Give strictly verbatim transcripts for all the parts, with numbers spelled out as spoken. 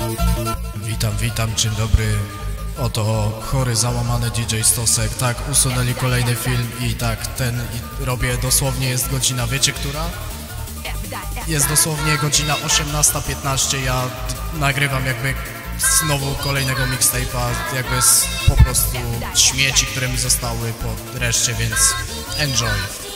Witam, witam, dzień dobry. Oto chory, załamany D J Stosek. Tak, usunęli kolejny film i tak, ten i robię dosłownie, jest godzina, wiecie która? Jest dosłownie godzina osiemnasta piętnaście, ja nagrywam jakby znowu kolejnego mixtape'a, jakby z po prostu śmieci, które mi zostały po reszcie, więc enjoy.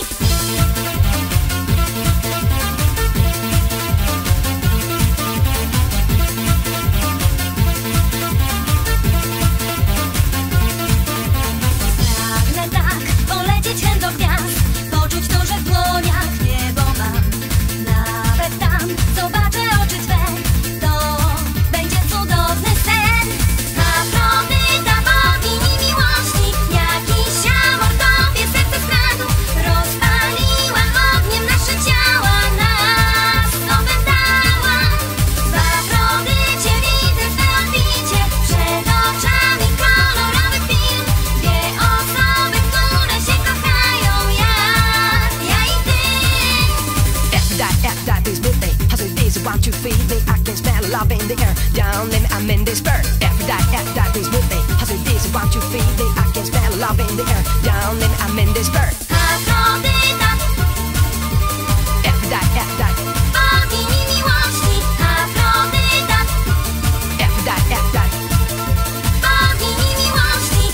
Want you feel me? I can smell love in the air. Down and I'm in this bird. After that, after that is with me. I say this, want you feel me? I can smell love in the air. Down and I'm in this bird. Afrodyta. After that, after that. Bogini miłości. Afrodyta. After that, after that. Bogini miłości.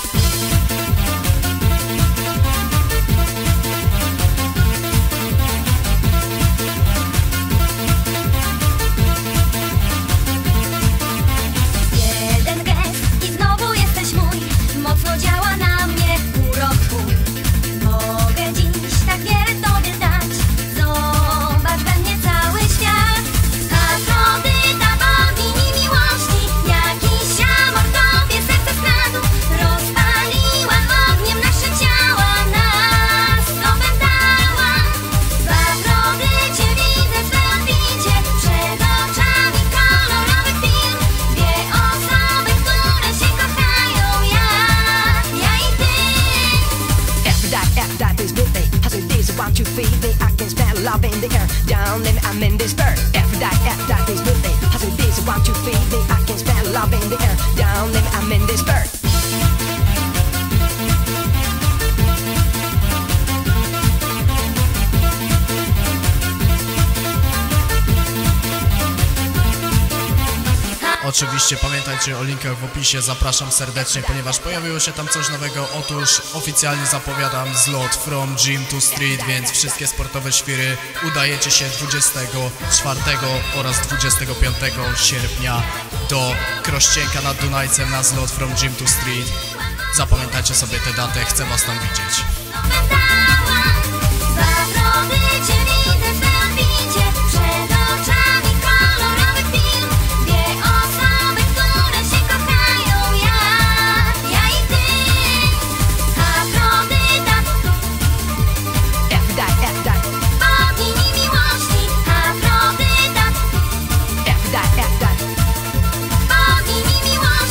Want you feel me? I can smell love in the air. Down and I'm in this bird. After that, after that is with me. I say this, want you feel me? I can smell love in the air. Down and I'm in this bird. Oczywiście pamiętajcie o linkach w opisie, zapraszam serdecznie, ponieważ pojawiło się tam coś nowego. Otóż oficjalnie zapowiadam zlot From Gym to Street, więc wszystkie sportowe świry udajecie się dwudziestego czwartego oraz dwudziestego piątego sierpnia do Krościenka nad Dunajcem na zlot From Gym to Street. Zapamiętajcie sobie tę datę, chcę was tam widzieć.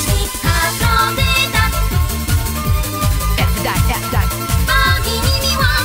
Bogini miłości.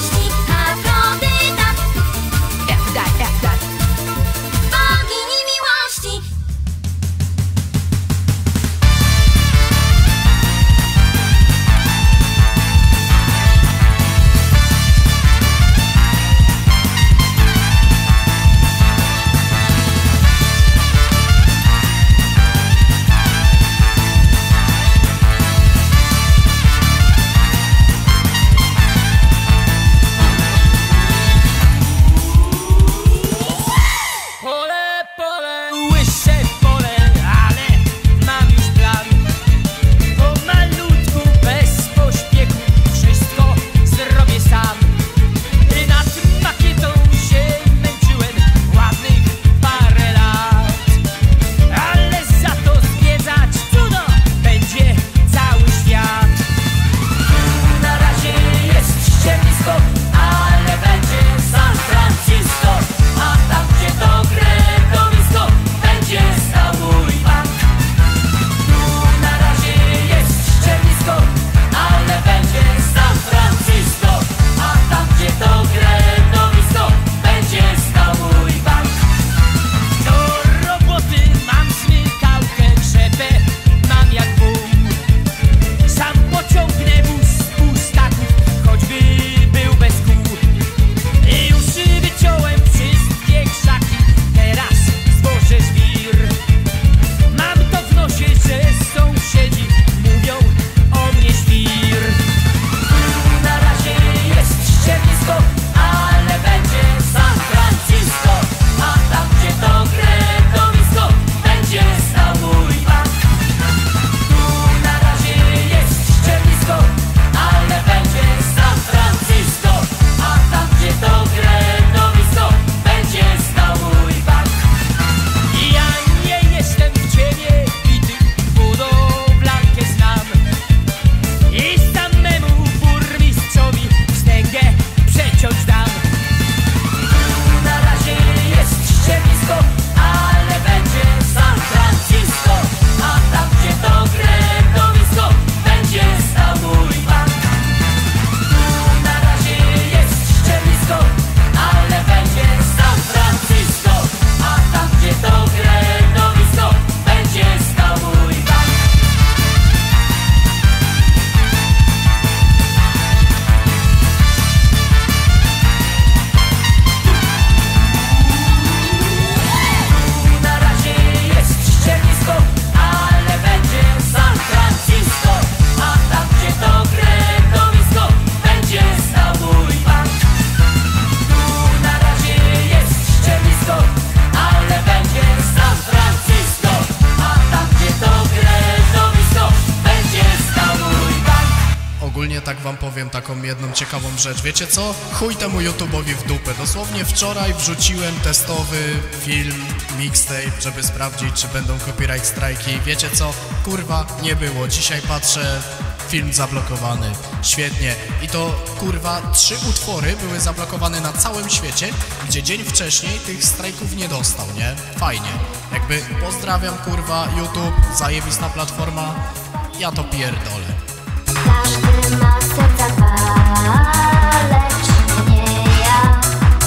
wam powiem taką jedną ciekawą rzecz. Wiecie co? Chuj temu YouTube'owi w dupę. Dosłownie wczoraj wrzuciłem testowy film, mixtape, żeby sprawdzić, czy będą copyright strajki. Wiecie co? Kurwa, nie było. Dzisiaj patrzę, film zablokowany. Świetnie. I to, kurwa, trzy utwory były zablokowane na całym świecie, gdzie dzień wcześniej tych strajków nie dostał, nie? Fajnie. Jakby pozdrawiam, kurwa, YouTube, zajebista platforma. Ja to pierdolę. Każdy ma serca dwa, lecz nie ja.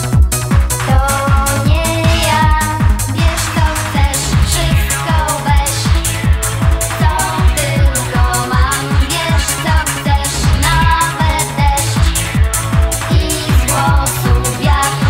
To nie ja. Wiesz, to chcesz, wszystko weź. Co tylko mam. Wiesz, co chcesz, nawet deszcz i z głosu wiatr.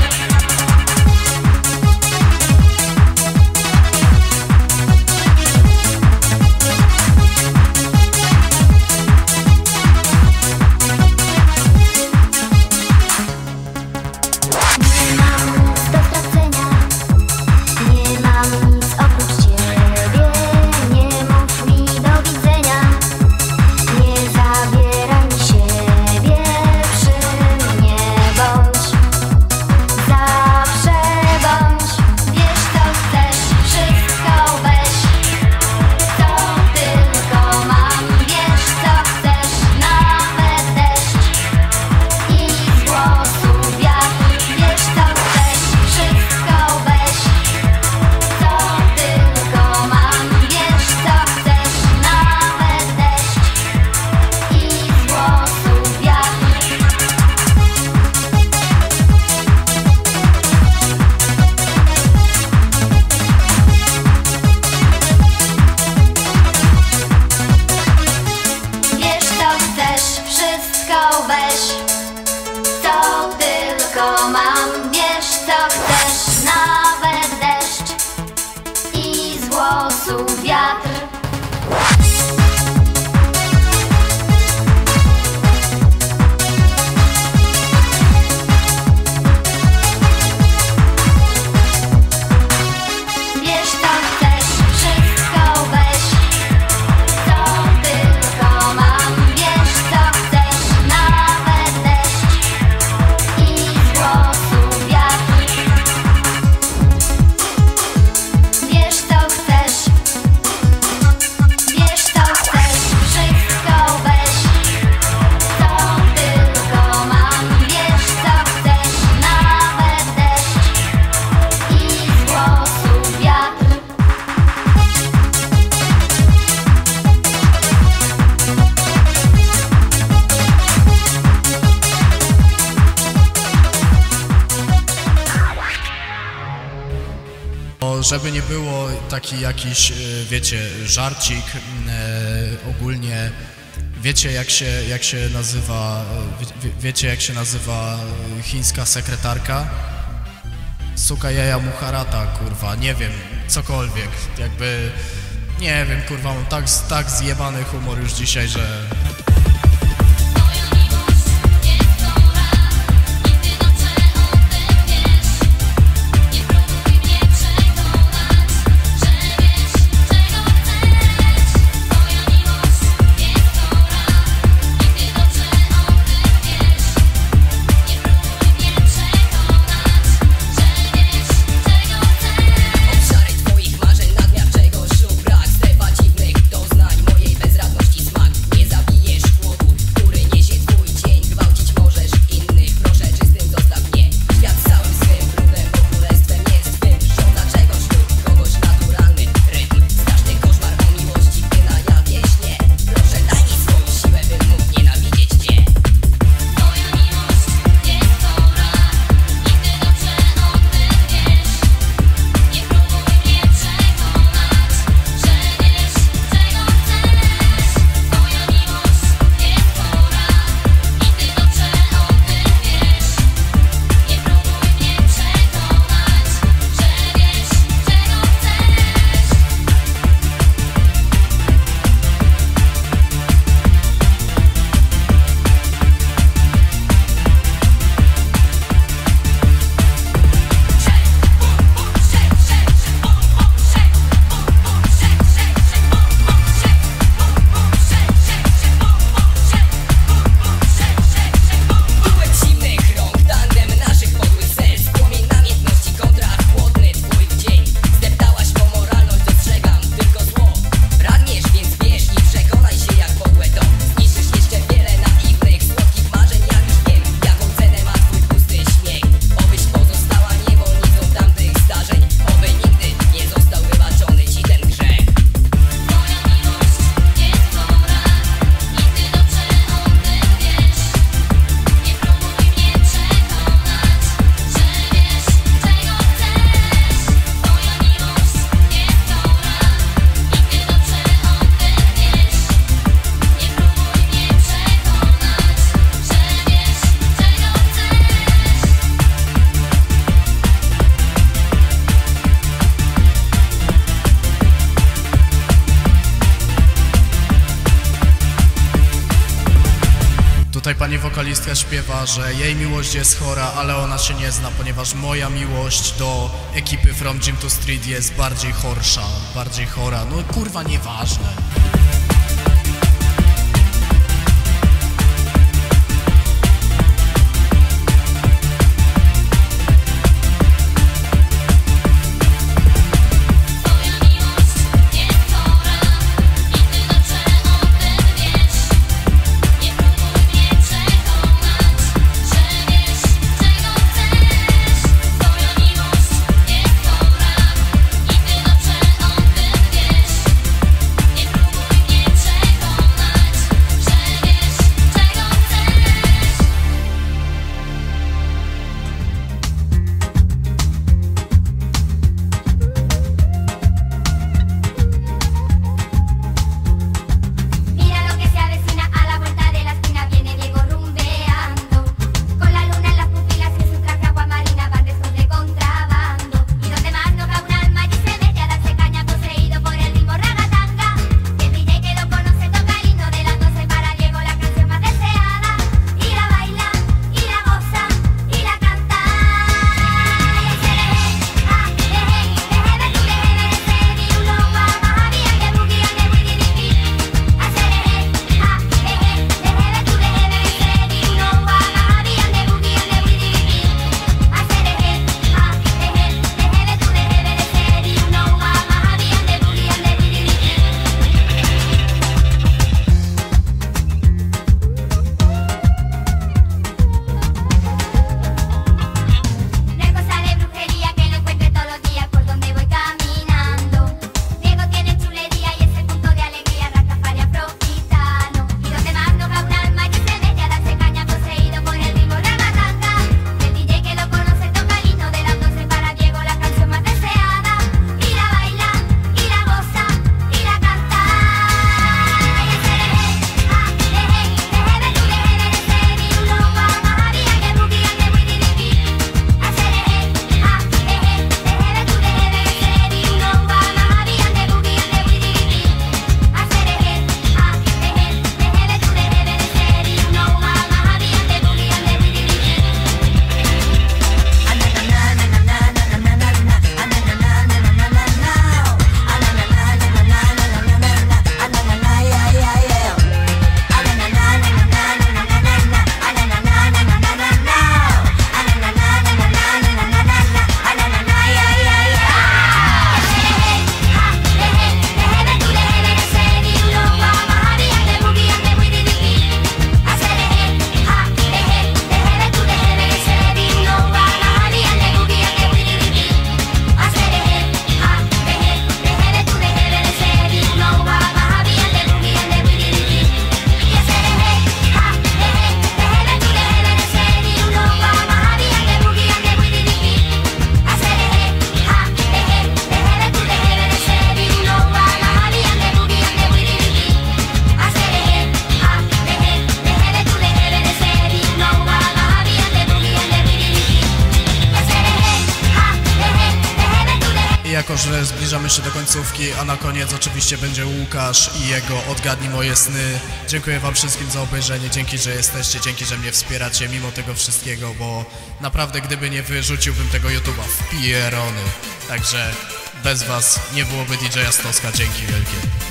Żeby nie było taki jakiś, wiecie, żarcik, e, ogólnie wiecie jak się, jak się nazywa, wie, wiecie jak się nazywa chińska sekretarka? Suka jaja muharata, kurwa, nie wiem, cokolwiek, jakby, nie wiem, kurwa, mam tak, tak zjebany humor już dzisiaj, że... Marzeń nadmiar, czego ślub brak, strefa dziwnych doznań, mojej bezradności smak. Nie zabij Tutaj pani wokalistka śpiewa, że jej miłość jest chora, ale ona się nie zna, ponieważ moja miłość do ekipy From Gym to Street jest bardziej chorsza, bardziej chora. No kurwa, nieważne. jako że zbliżamy się do końcówki, a na koniec oczywiście będzie Łukasz i jego Odgadnij moje sny. Dziękuję wam wszystkim za obejrzenie, dzięki, że jesteście, dzięki, że mnie wspieracie mimo tego wszystkiego, bo naprawdę gdyby nie wy, rzuciłbym tego YouTube'a w pierony. Także bez was nie byłoby D J-a Stoska, dzięki wielkie.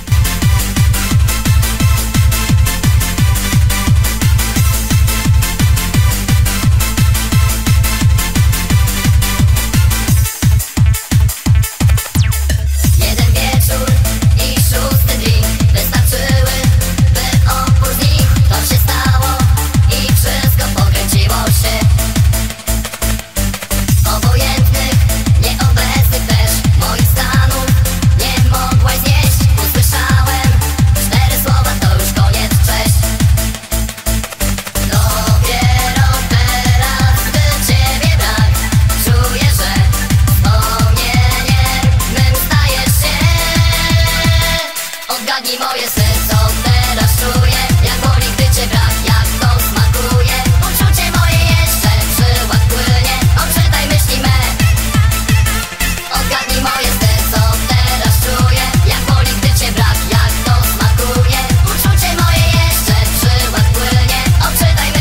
Odczytaj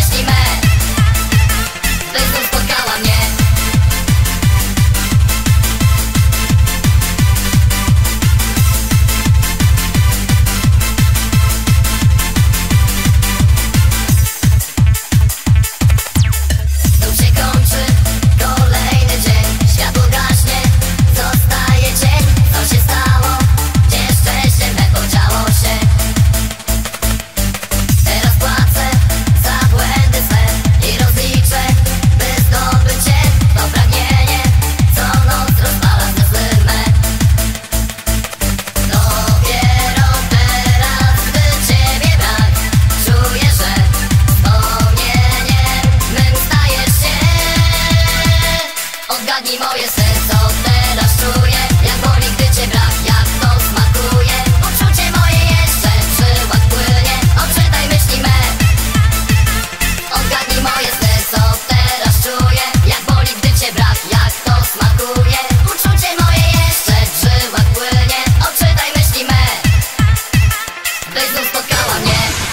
tutaj znów spotkała mnie.